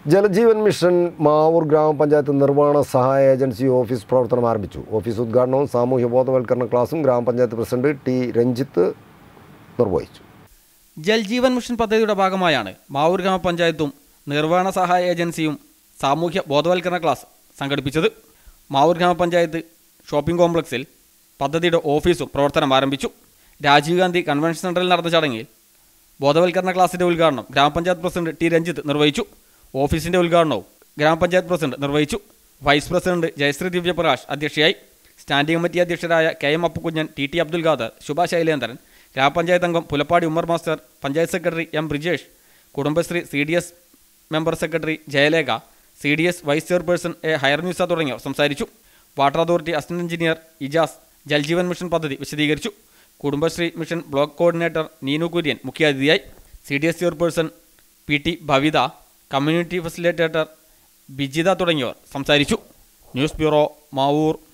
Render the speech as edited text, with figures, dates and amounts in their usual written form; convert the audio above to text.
Jal Jeevan mission Mavoor ഗ്രാമപഞ്ചായത്ത് നിർവ്വഹണ സഹായ ഏജൻസി ഓഫീസ് പ്രവർത്തനം ആരംഭിച്ചു. ഓഫീസ് ഉദ്ഘാടനവും സാമൂഹ്യ ബോധവൽക്കരണ ക്ലാസും ഗ്രാമപഞ്ചായത്ത് പ്രസിഡന്റ് ടി രഞ്ജിത്ത് നിർവഹിച്ചു. ജൽജീവൻ മിഷൻ പദ്ധതിയുടെ ഭാഗമായാണ് മാവൂർ ഗ്രാമപഞ്ചായത്തും നിർവ്വഹണ സഹായ ഏജൻസിയും സാമൂഹ്യ ബോധവൽക്കരണ ക്ലാസ് സംഘടിപ്പിച്ചത്. മാവൂർ ഗ്രാമപഞ്ചായത്ത് ഷോപ്പിംഗ് കോംപ്ലക്സിൽ പദ്ധതിയുടെ ഓഫീസും പ്രവർത്തനം ആരംഭിച്ചു. രാജീവ് ഗാന്ധി കൺവെൻഷൻ സെന്ററിൽ നടന്ന ചടങ്ങിൽ ബോധവൽക്കരണ ക്ലാസിൻ്റെ ഉദ്ഘാടനം ഗ്രാമപഞ്ചായത്ത് പ്രസിഡന്റ് ടി രഞ്ജിത്ത് നിർവഹിച്ചു. ഓഫീസിൻ്റെ ഉദ്ഘാടനവും ഗ്രാമപഞ്ചായത്ത് പ്രസിഡന്റ് നിർവഹിച്ചു. വൈസ് പ്രസിഡന്റ് ജയശ്രീ ദിവ്യപ്രകാശ് അധ്യക്ഷയായി. സ്റ്റാൻഡിംഗ് കമ്മിറ്റി അധ്യക്ഷരായ K M Appukunjan, T Abdul Khader, Shubha Shailendran, gram panchayat അംഗം Pulappadi Ummer master, panchayat secretary M Brijesh, Kudumbashree CDS member secretary Jayalekha, CDS vice chairperson A ഹൈർന്യൂസ തുടങ്ങിയവർ സംസാരിച്ചു. Water authority assistant engineer Ijas Jal Jeevan mission പദ്ധതി വിശദീകരിച്ചു. Kudumbashree mission block coordinator Neenu Kurian മുഖ്യാതിഥിയായി. CDS ചെയർപേഴ്സൺ PT ഭവിത, കമ്മ്യൂണിറ്റി ഫെസിലിറ്റേറ്റർ ബിജിത തുടങ്ങിയവർ സംസാരിച്ചു. News bureau, Mavoor.